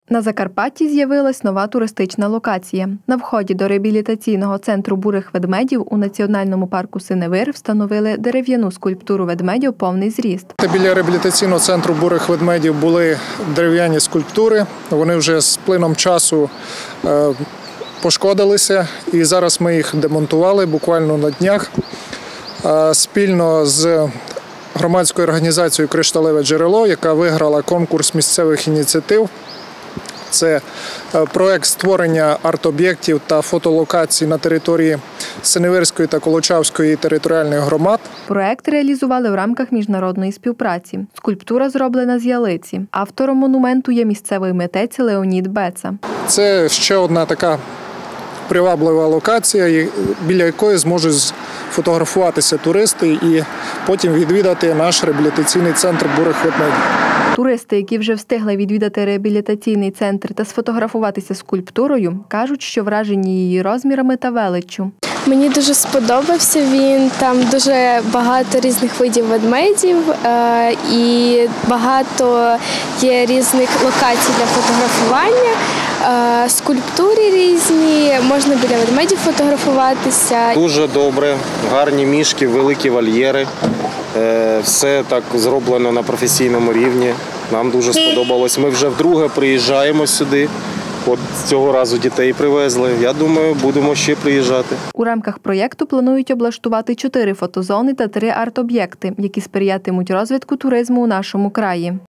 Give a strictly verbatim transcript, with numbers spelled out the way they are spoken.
На Закарпатті з'явилась нова туристична локація. На вході до реабілітаційного центру бурих ведмедів у Національному парку Синевир встановили дерев'яну скульптуру ведмедя повний зріст. Біля реабілітаційного центру бурих ведмедів були дерев'яні скульптури. Вони вже з плином часу пошкодилися, і зараз ми їх демонтували буквально на днях. Спільно з громадською організацією «Кришталеве джерело», яка виграла конкурс місцевих ініціатив. Це проект створення арт-об'єктів та фотолокацій на території Синевирської та Колочавської територіальних громад. Проект реалізували в рамках міжнародної співпраці. Скульптура зроблена з ялиці. Автором монументу є місцевий митець Леонід Беца. Це ще одна така приваблива локація, біля якої зможуть фотографуватися туристи і потім відвідати наш реабілітаційний центр бурих ведмедів. Туристи, які вже встигли відвідати реабілітаційний центр та сфотографуватися з скульптурою, кажуть, що вражені її розмірами та величчю. Мені дуже сподобався він, там дуже багато різних видів ведмедів і багато є різних локацій для фотографування, скульптури різні, можна біля ведмедів фотографуватися. Дуже добре, гарні мішки, великі вольєри, все так зроблено на професійному рівні. Нам дуже сподобалось. Ми вже вдруге приїжджаємо сюди. От цього разу дітей привезли. Я думаю, будемо ще приїжджати. У рамках проєкту планують облаштувати чотири фотозони та три арт-об'єкти, які сприятимуть розвитку туризму у нашому краї.